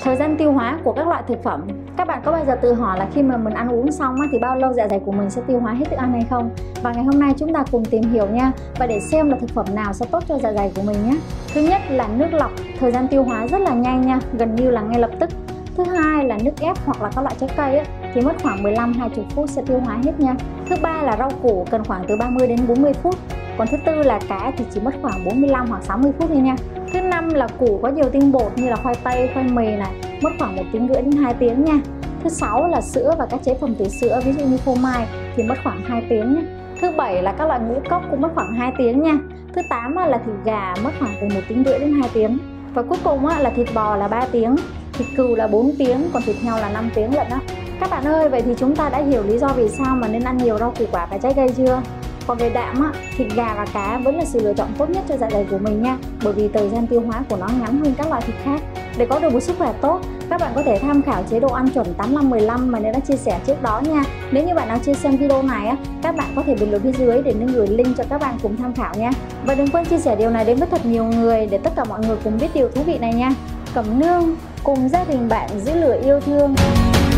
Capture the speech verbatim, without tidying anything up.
Thời gian tiêu hóa của các loại thực phẩm. Các bạn có bao giờ tự hỏi là khi mà mình ăn uống xong thì bao lâu dạ dày của mình sẽ tiêu hóa hết thức ăn hay không? Và ngày hôm nay chúng ta cùng tìm hiểu nha, và để xem là thực phẩm nào sẽ tốt cho dạ dày của mình nhé. Thứ nhất là nước lọc, thời gian tiêu hóa rất là nhanh nha, gần như là ngay lập tức. Thứ hai là nước ép hoặc là các loại trái cây ấy, thì mất khoảng mười lăm đến hai mươi phút sẽ tiêu hóa hết nha. Thứ ba là rau củ, cần khoảng từ ba mươi đến bốn mươi phút. Còn thứ tư là cá thì chỉ mất khoảng bốn mươi lăm hoặc sáu mươi phút thôi nha. Thứ năm là củ có nhiều tinh bột như là khoai tây, khoai mì này, mất khoảng một tiếng rưỡi đến hai tiếng nha. Thứ sáu là sữa và các chế phẩm từ sữa, ví dụ như phô mai thì mất khoảng hai tiếng nha. Thứ bảy là các loại ngũ cốc cũng mất khoảng hai tiếng nha. Thứ tám là thịt gà mất khoảng từ một tiếng rưỡi đến hai tiếng. Và cuối cùng là thịt bò là ba tiếng, thịt cừu là bốn tiếng, còn thịt heo là năm tiếng lận đó. Các bạn ơi, vậy thì chúng ta đã hiểu lý do vì sao mà nên ăn nhiều rau củ quả và trái cây chưa? Còn về đạm á, thịt gà và cá vẫn là sự lựa chọn tốt nhất cho dạ dày của mình nha, bởi vì thời gian tiêu hóa của nó ngắn hơn các loại thịt khác. Để có được một sức khỏe tốt, các bạn có thể tham khảo chế độ ăn chuẩn tám năm mười lăm mà Nên đã chia sẻ trước đó nha. Nếu như bạn nào chưa xem video này á, các bạn có thể bình luận phía dưới để Nên gửi link cho các bạn cùng tham khảo nha. Và đừng quên chia sẻ điều này đến với thật nhiều người để tất cả mọi người cùng biết điều thú vị này nha. Cẩm Nương, cùng gia đình bạn giữ lửa yêu thương.